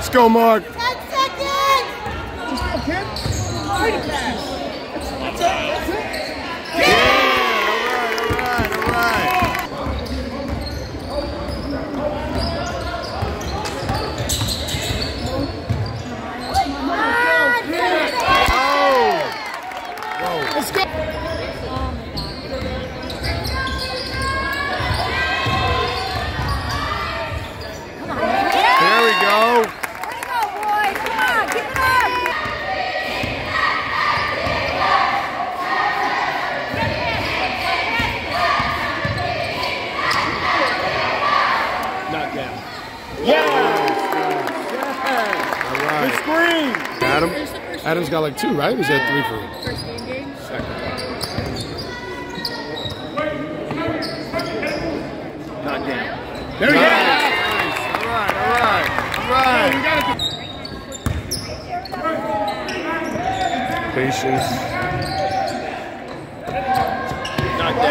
Let's go, Mark. 10 seconds! Let's go, kid. Mighty pass. That's it. Yeah, all right. Let's go. There we go. Way to go, boys! Come on, keep it up! Knock down. Yes! All right. Good screen. Adam's got like 2, right? Or is that 3 for him? First game? Second. Knock down. There we go. All right. Patience. Knock down.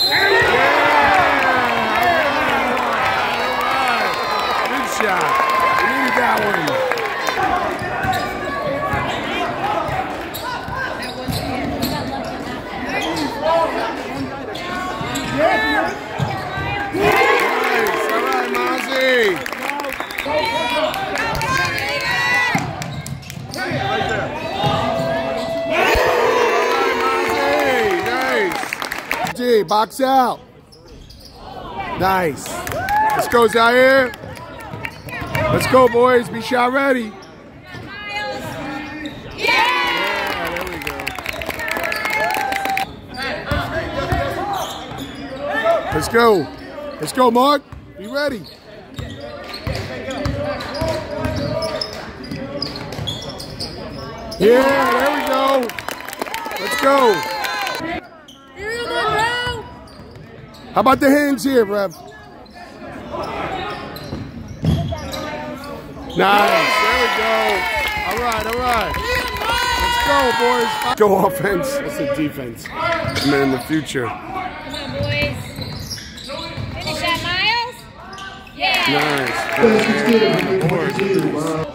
Good shot. We needed that one. Nice. All right, Mozzie. Nice. D, box out. Nice. Let's go, Zaire. Let's go, boys. Be shot ready. Yeah, there we go. Let's go. Let's go, Mark. Be ready. Yeah, there we go. Let's go. How about the hands here, Rev? Nice. There we go. All right. Let's go, boys. Go offense. That's the defense. And then in the future. Come on, boys. Finish that, Miles. Yeah. Nice. Come on, Miles.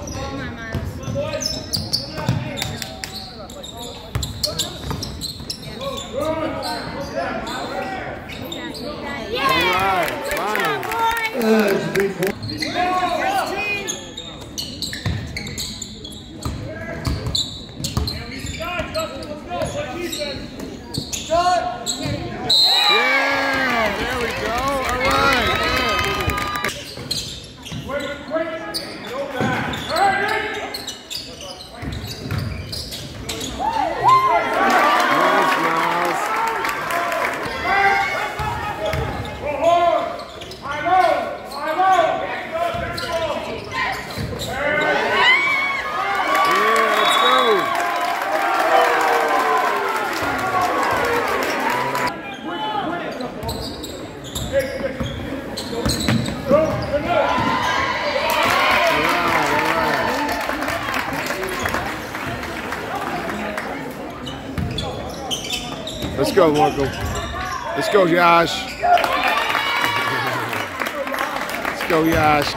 Let's go, Marco. Let's go, Yash. Let's go, Yash.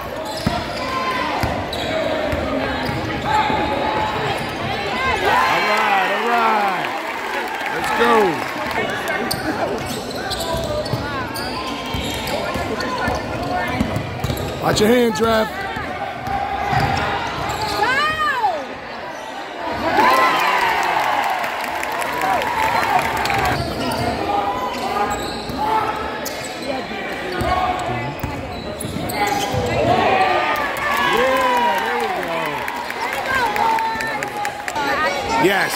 All right. Let's go. Watch your hands, Rev. Yes.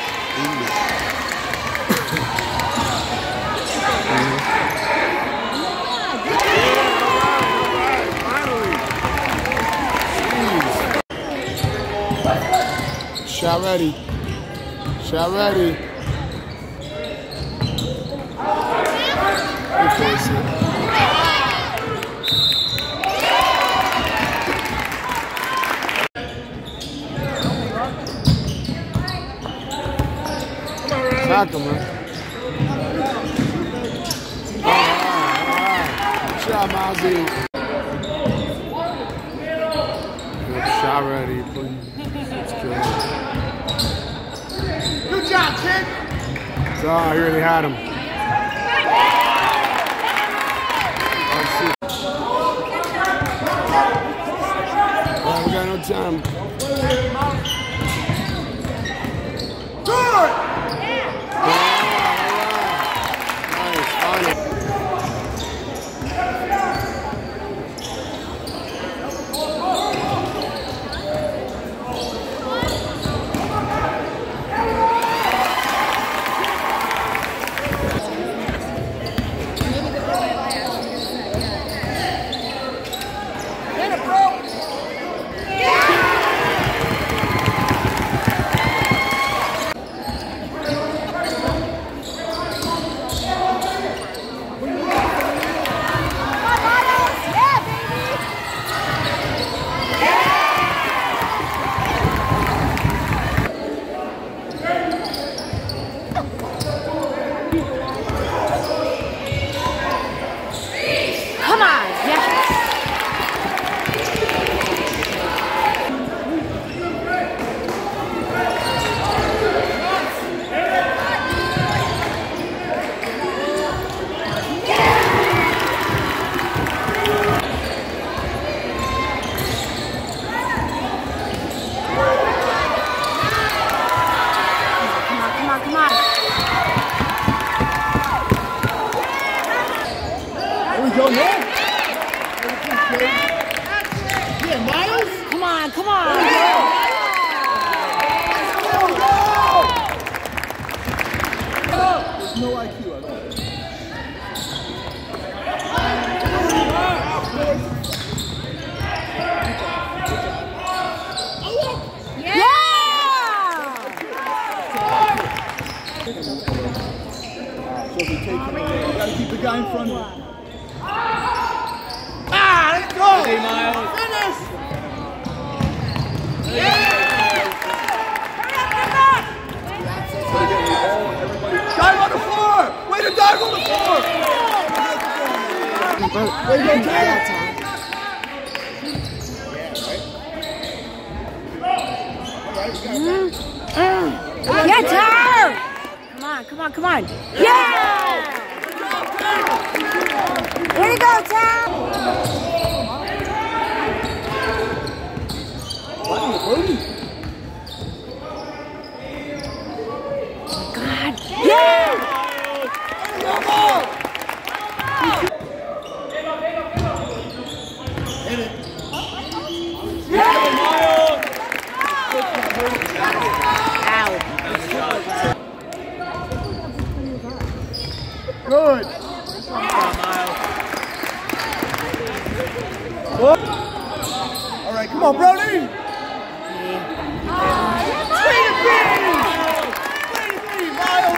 Shot ready. Shot ready. Good face it. Knock him, man. All right. Good shot, Mozzie. Good shot. Not ready, please. That's good. Good job, kid. So, he already had him. Oh, we got no time. Good. Nice, finally. Come on, yes. Come on. There we go, man. Yeah, Miles. Come on. There's no IQ at all. So if you take him away, you gotta keep the guy in front of you. Let's go! Hey, Miles. Finish! Dive on the floor! Way to dive on the floor! Way to go, Taylor! Get her! Come on. Yeah! Way to go, Tom! God. Yeah! Good. All right, come on, Brody. Way to be, Miles.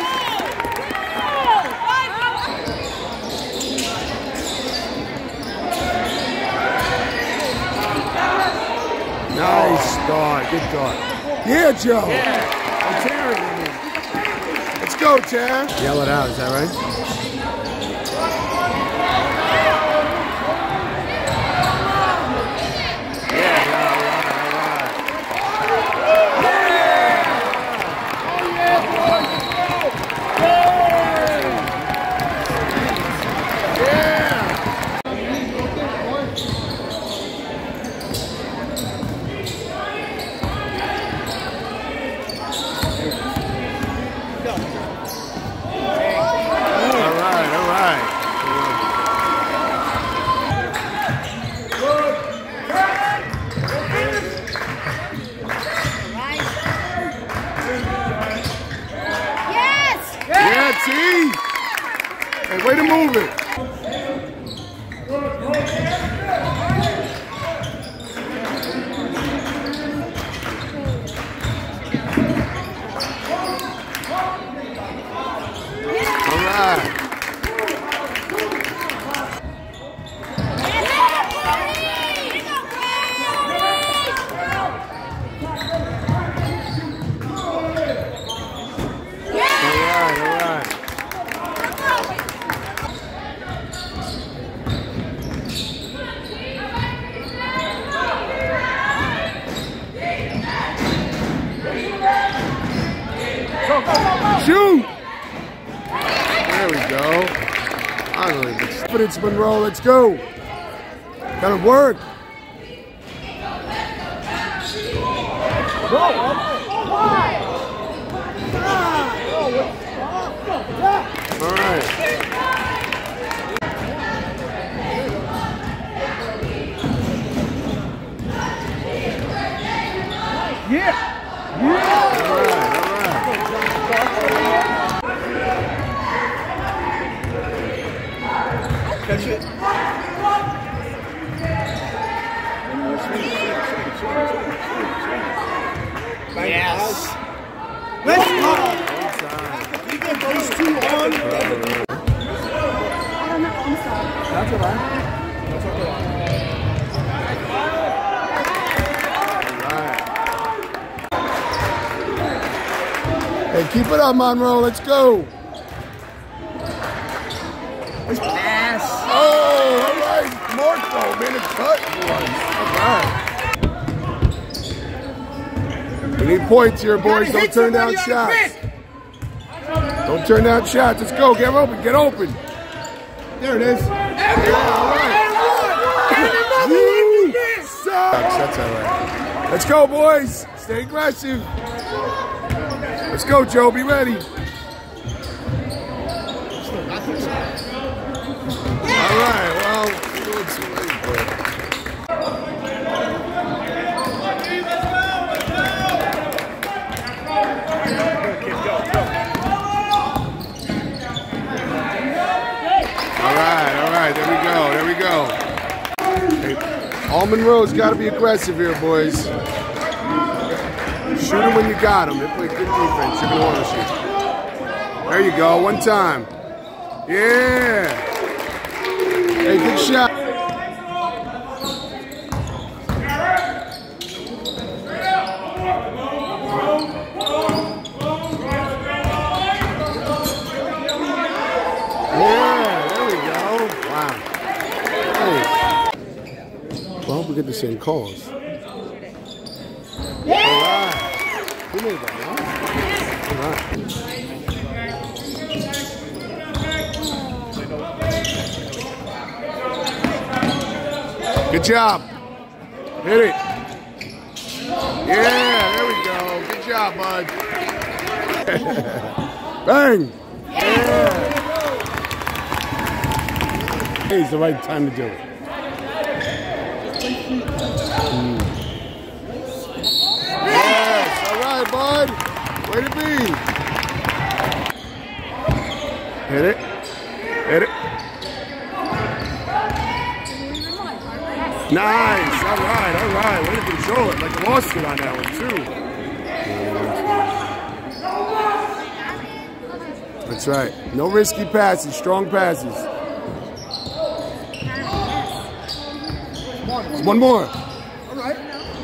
Nice start. Good start. Yeah, Joe. I'm tearing him. Let's go, Tara. Yell it out. Is that right? All confidence, Monroe. Let's go. Gotta work. All right. Yeah. All right. Catch it. Yes. Let's go. We get those two on. That's all right. Hey, keep it up, Monroe. Let's go. Pass. Oh, all right. Marco, man, a cut. All right. We need points here, boys. Don't turn down shots. Don't turn down shots. Let's go. Get open. Get open. There it is. Yeah, all right. That's all right. Let's go, boys. Stay aggressive. Let's go, Joe. Be ready. All right. Well, let's see. All right. There we go. Hey, all Monroe's got to be aggressive here, boys. Shoot him when you got him. They play good defense. You're going to want to shoot. There you go. One time. Yeah. Hey, good shot. Well, we get the same calls. All right. Who made that, huh? All right. Good job. Hit it. Yeah, there we go. Good job, bud. Bang. Yeah. It's the right time to do it. Yes, all right, bud. Way to be. Hit it. Hit it. Nice. All right. Way to control it. Like the lost it on that one, too. That's right. No risky passes. Strong passes. One more. All right.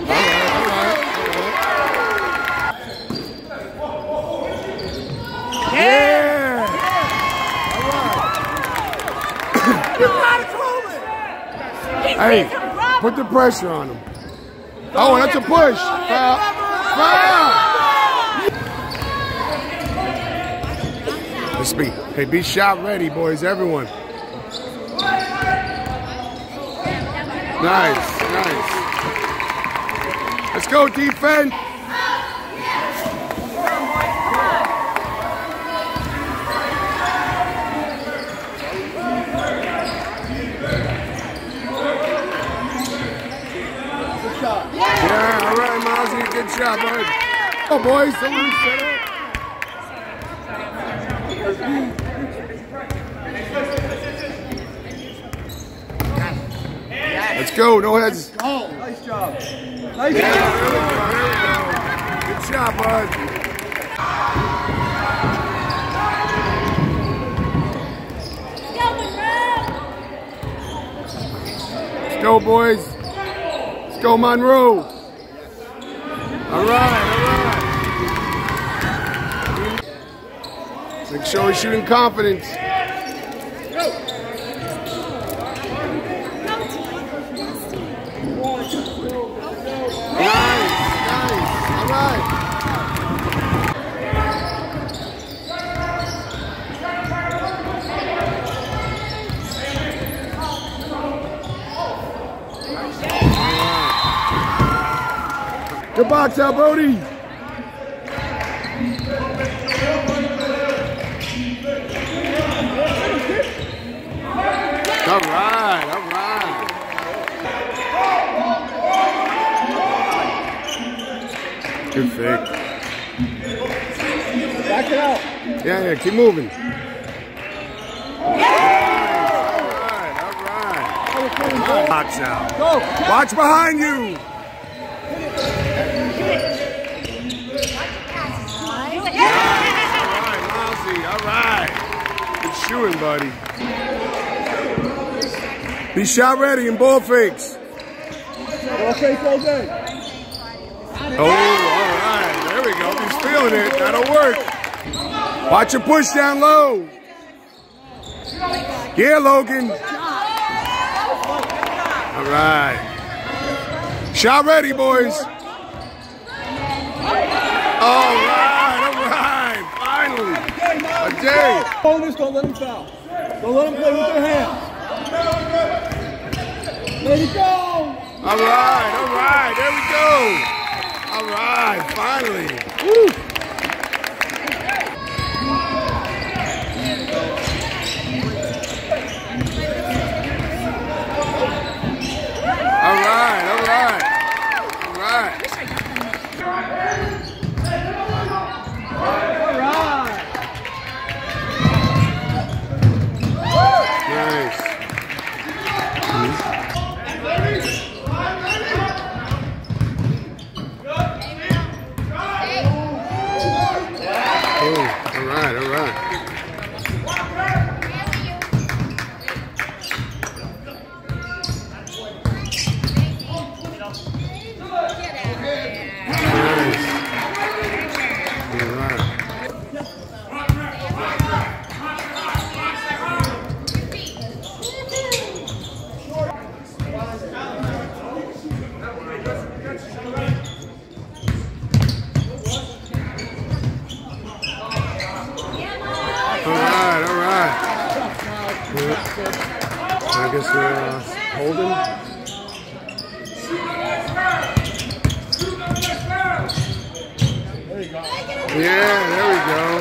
Yeah. Hey, put the pressure on him. Oh, that's a push. Foul. Let's be. Hey, be shot ready, boys. Everyone. Nice. Let's go, defense. Yeah, all right, Mozzie. Good shot, bud. Oh, boys, someone set up. Let's go, no heads. Oh, nice job. Nice job. There we go. Good job, bud. Let's go, boys. Let's go, Monroe. All right. Make sure we're shooting confidence. Nice. All right. Good box out, Brody. All right, all right. Good fake. Back it out. Yeah, keep moving. Box out. Go. Watch behind you. Alright, Mousy. Alright. Good shooting, buddy. Be shot ready and ball fakes. Ball fake all day. Oh, alright. There we go. He's feeling it. That'll work. Watch your push down low. Yeah, Logan. All right. Shot ready, boys. All right. Finally. A day. Bonus, don't let him foul. Don't let him play with their hands. Let it go. All right. There we go. All right, finally. Woo. All right. Nice. Oh, all right. All right. I guess we're holding. Yeah, there we go.